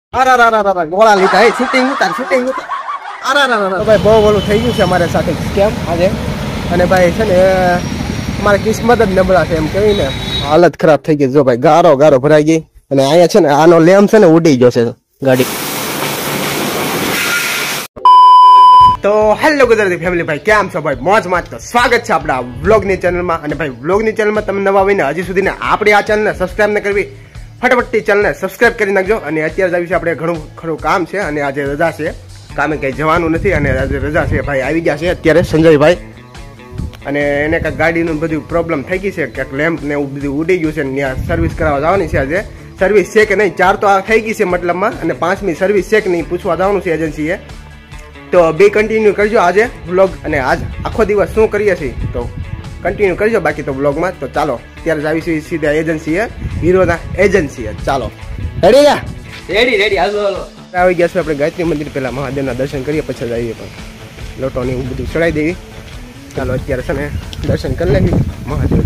ગોળા લીધા એ શૂટિંગ ઉતાર ભાઈ બહુ ઓલું થઈ ગયું છે અમારે સાથે કેમ આજે અને ભાઈ છે ને અમારે કિસ્મત જ નબળા છે એમ કેવી ને હાલત ખરાબ થઈ ગઈ જો ભાઈ ગારો ભરાઈ ગઈ અને અહીંયા છે ને આનો લેમ્પ છે ને ઉડી ગયો છે ગાડી તો હેલો ગુજરાતી ફેમિલી ભાઈ કેમ છો ભાઈ મોજમાં તો સ્વાગત છે આપણા વ્લોગની ચેનલમાં અને ભાઈ વ્લોગની ચેનલમાં તમે નવા આવીને હજી સુધી ને આપણી આ ચેનલને સબસ્ક્રાઇબ ન કરવી ફટાફટથી ચેનલને સબસ્ક્રાઇબ કરી નાખજો અને અત્યારે આવી છે આપણે ઘણું ખરું કામ છે અને આજે રજા છે કામે કંઈ જવાનું નથી અને આજે રજા છે ભાઈ આવી ગયા છે અત્યારે સંજયભાઈ અને એને કાંઈક ગાડીનું બધું પ્રોબ્લેમ થઈ ગઈ છે ક્યાંક લેમ્પ ને એવું બધું ઉડી ગયું છે ને ત્યાં સર્વિસ કરાવવા જવાની છે આજે સર્વિસ છે કે નહીં 4 તો આ થઈ ગઈ છે મતલબમાં અને 5મી સર્વિસ છે કે નહીં પૂછવા જવાનું છે એજન્સીએ તો બે કન્ટિન્યુ કરજો આજે વ્લોગ અને આજ આખો દિવસ શું કરીએ છીએ તો કન્ટિન્યુ કરજો બાકી તો વ્લોગમાં તો ચાલો ત્યારે જ આવીશું સીધા એજન્સીએ હીરોના એજન્સીએ ચાલો રેડી હાલો આવી ગયા છે આપણે ગાયત્રી મંદિર પહેલા મહાદેવના દર્શન કરીએ પછી જ આવીએ પણ લોટોની એવું બધું ચડાવી દેવી ચાલો અત્યારે છે ને દર્શન કરી લેવી મહાદેવ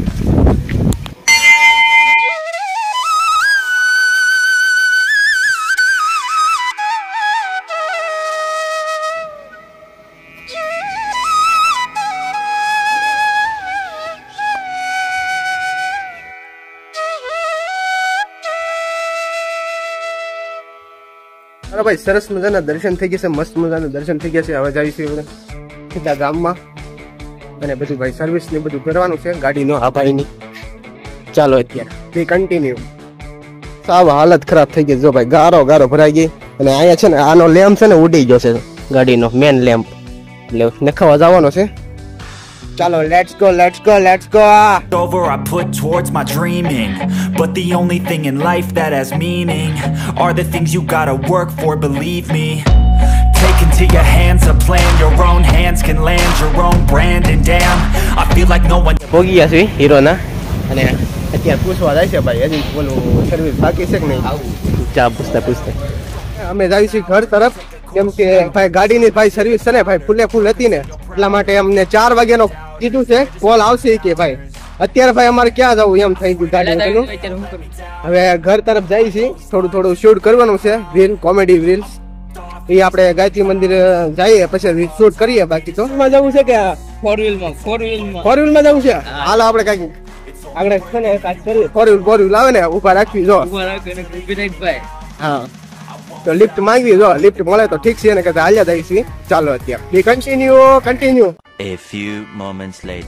અરે ભાઈ સરસ મજાના દર્શન થઈ ગયા છે મસ્ત મજાના દર્શન થઈ ગયા છે હવે જઈશું સીધા ગામમાં અને બધું ભાઈ સર્વિસ ને બધું કરવાનું છે ગાડીનો આ ભાઈની ચાલો અત્યારે કન્ટિન્યુ સાવ હાલત ખરાબ થઈ ગઈ જો ભાઈ ગારો ભરાઈ ગઈ અને અહીંયા છે ને આનો લેમ્પ છે ને ઉડી ગયો છે ગાડીનો મેન લેમ્પ એટલે નખાવા જવાનો છે Chalo, let's go. Over I put towards my dreaming, but the only thing in life that has meaning are the things you gotta work for, believe me. Take into your hands a plan, your own hands can land your own brand, and damn, I feel like no one પોગી ગયા છે હીરોના અને અત્યારે પૂછવા જાય છે ભાઈ હજી બોલું સર્વિસ બાકી છે કે નહીં ચા પૂછતા અમે જાય છે ઘર તરફ કેમ કે ભાઈ ગાડીની ભાઈ સર્વિસ છે ને ભાઈ ફૂલ હતી ને એટલા માટે અમને 4 વાગ્યાનો કીધું છે કોલ આવશે કે ભાઈ અત્યારે ભાઈ અમારે ક્યાં જવું એમ થઈ ગયું ગાડીનું હવે ઘર તરફ જાય છે થોડું શૂટ કરવાનું છે રીલ કોમેડી રીલ્સ એ આપણે ગાયત્રી મંદિર જઈએ પછી શૂટ કરીએ બાકી તો જવું છે કે ફોર વ્હીલમાં જવું છે હાલો આપણે કઈક આગળ છે ને ફોર વ્હીલ આવે ને ઉભા રાખવી જો હા તો લિફ્ટ માંગવી જો લિફ્ટ મળે તો ઠીક છે ને કે હાલ્યા જાય છે ચાલો અત્યારે continue A few moments later.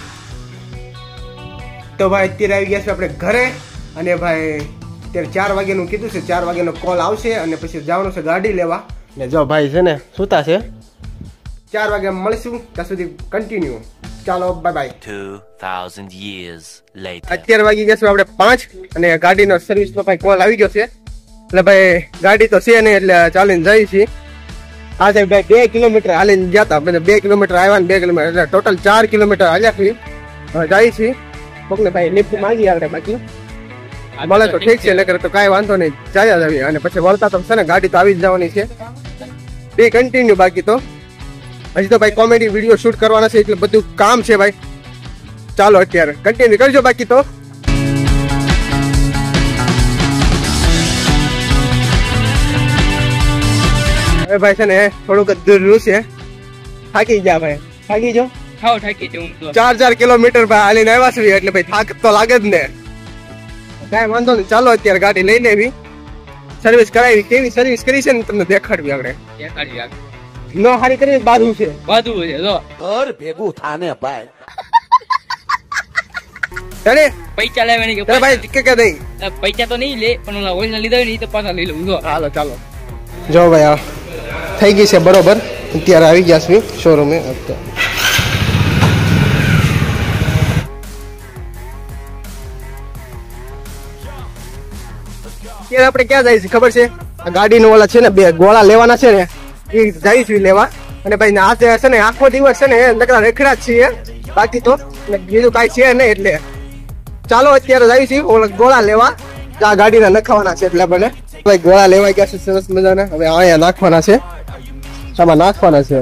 તો ભાઈ અત્યારે આવી ગયા છે આપણે ઘરે અને ભાઈ અત્યારે 4 વાગ્યાનું કીધું છે 4 વાગ્યાનો કોલ આવશે અને પછી જવાનું છે ગાડી લેવા ને જો ભાઈ છે ને સુતા છે 4 વાગે મળશું ત્યાં સુધી કન્ટિન્યુ ચાલો બાય 2000 years later. અત્યારે વાગી ગયા છે આપણે 5 અને ગાડીનો સર્વિસનો ભાઈ કોલ આવી ગયો છે એટલે ભાઈ ગાડી તો છે નહીં એટલે ચાલીને જઈએ છીએ આ સાહેબ ભાઈ 2 કિલોમીટર હાલીને જતા 2 કિલોમીટર આવ્યા ને 2 કિલોમીટર એટલે ટોટલ 4 કિલોમીટર હાલ્યા છીએ હવે જાય છીએ કોકને ભાઈ લિફ્ટ માંગી આપણે બાકી મળે તો ઠીક છે નકર તો કાંઈ વાંધો નહીં ચાલ્યા જઈએ અને પછી વળતા તો છે ને ગાડી તો આવી જ જવાની છે બે કન્ટિન્યુ બાકી તો હજી તો ભાઈ કોમેડી વિડીયો શૂટ કરવાના છે એટલે બધું કામ છે ભાઈ ચાલો અત્યારે કન્ટિન્યુ કરજો બાકી તો હવે ભાઈ છે ને થોડુંક દૂર છે થાકી ગયા ભાઈ થાકી જો 4 કિલોમીટર ભાઈ હાલીને આવ્યા છે એટલે ભાઈ થાક તો લાગે જ ને કાંઈ વાંધો નહીં ચાલો અત્યારે ગાડી લઈ લેવી સર્વિસ કરાવી કેવી સર્વિસ કરી છે ને તમને દેખાડવી આપણે નો હારી કરી બાજુ છે જો ઘર ભેગું થાને ભાઈ અરે પૈસા લેવાની કે ભાઈ કે નહીં પૈસા તો નહીં લે પણ ઓલા ઓરિજિનલ લીધા હોય ને તો પાછા લઈ લઉં જો હાલો ચાલો જો ભાઈ આ થઈ ગઈ છે બરોબર અત્યારે આવી ગયા છે શોરૂમે અત્યારે આપણે ક્યાં જાય છે ખબર છે આ ગાડીનો ઓલા છે ને 2 ગોળા લેવાના છે ને એ જઈશું લેવા અને ભાઈ આ છે ને આખો દિવસ છે ને નકરા રેખડા જ છીએ બાકી તો બીજું કાંઈ છે નહીં એટલે ચાલો અત્યારે જઈશું ઓલા ગોળા લેવા આ ગાડીના નખાવાના છે એટલે ભલે ભાઈ ગોળા લેવા ગયા છે સરસ મજાના હવે અહીંયા નાખવાના છે આમાં નાખવાના છે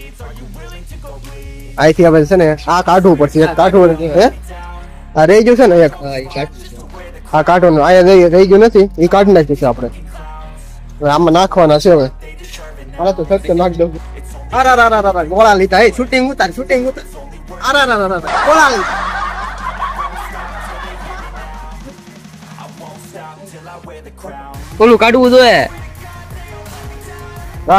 અહીંથી હવે છે ને આ કાઢવું પડશે એક કાઢવું હે આ રહી ગયું છે ને એક આ કાઢવાનું અહીંયા રહી ગયું નથી એ કાઢી નાખ્યું છે આપણે હવે આમાં નાખવાના છે હવે હાલો તો સત્ય નાખ દઉં અરા ગોળા લીધા એ શૂટિંગ ઉતાર અરા ગોળા લીધા ઓલું કાઢવું જોઈએ હા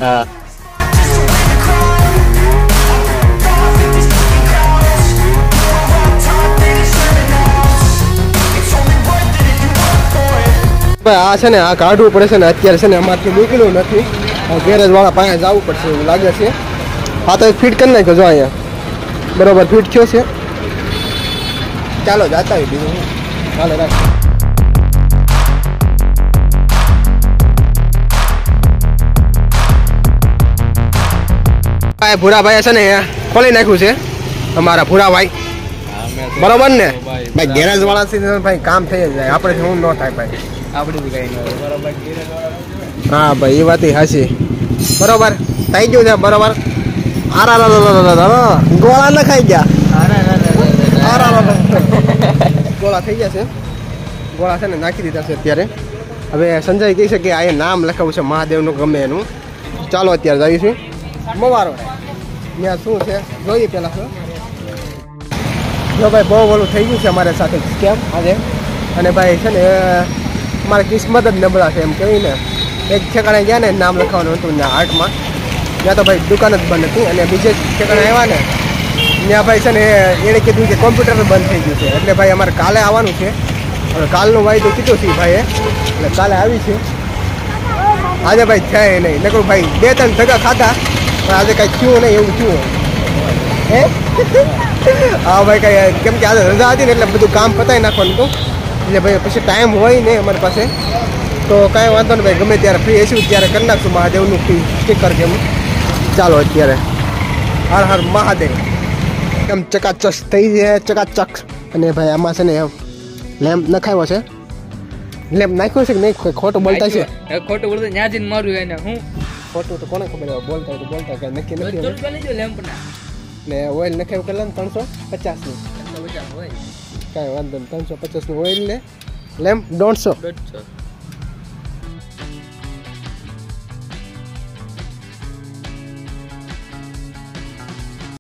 આ છે ને આ કાઢવું પડે છે ને અત્યારે છે ને અમારથી નીકળ્યું નથી ગેરેજ વાળા પાસે જવું પડશે એવું લાગે છે આ તો એક ફિટ કરી નાખ્યો જો અહીંયા બરોબર ફિટ થયો છે ચાલો જાતા આવી બીજું હાલે રાખ ભૂરાભાઈ છે ને ખોલી નાખ્યું છે અમારા ભૂરાભાઈ બરોબર ને ભાઈ ગેરેજ વાળા થી ભાઈ કામ થઈ જાય આપણે શું ન થાય ભાઈ આપણે બી કઈ ન બરોબર હા ભાઈ એ વાત હાચી બરોબર થઈ ગયું છે બરોબર ગોળા ન ખાઈ ગયા ગોળા થઈ ગયા છે ગોળા છે ને નાખી દીધા છે અત્યારે હવે સંજય કહી છે કે આ નામ લખાવું છે મહાદેવનું ગમે એનું ચાલો અત્યારે જઈશું મવારો ત્યાં શું છે જોઈએ પેલા જો ભાઈ બહુ ઓલું થઈ ગયું છે અમારે સાથે કેમ આજે અને ભાઈ છે ને મારી કિસ્મત જ નબળા છે એમ કહીને એક ઠેકાણે ગયા ને નામ લખાવાનું હતું ત્યાં આર્ટમાં ત્યાં તો ભાઈ દુકાન જ બંધ હતી અને બીજે ઠેકાણે આવ્યા ને ત્યાં ભાઈ છે ને એણે કીધું કે કોમ્પ્યુટર બંધ થઈ ગયું છે એટલે ભાઈ અમારે કાલે આવવાનું છે હવે કાલનું વાયદો કીધું છે ભાઈએ એટલે કાલે આવી છે આજે ભાઈ થાય નહીં નકરું ભાઈ 2-3 ધગા ખાધા પણ આજે કાંઈ થયું નહીં એવું થયું હે હા ભાઈ કાંઈ કેમ કે આજે રજા હતી ને એટલે બધું કામ પતાવી નાખવાનું હતું એટલે ભાઈ પછી ટાઈમ હોય ને અમારી પાસે તો કાંઈ વાંધો નહીં ભાઈ ગમે ત્યારે ફ્રી હશું ત્યારે કરી નાખશું મહાદેવનું સ્ટીકર કેમ ચાલો અત્યારે હર હર મહાદેવ એમ ચકાચક થઈ જાય ચકાચક અને ભાઈ આમાં છે ને લેમ્પ નખાવ્યો છે લેમ્પ નાખ્યો છે કે નહીં ખોટું બોલતા છે ખોટું બોલતો ન્યા જઈને મારું એને હું ખોટું તો કોને ખબર હોય બોલતા હોય તો બોલતા કાંઈ નક્કી નથી લેમ્પ ના ને ઓઇલ નખાવ્યું કેટલા 350 નું હોય કાંઈ વાંધો નહીં 350 નું ઓઇલ ને લેમ્પ 150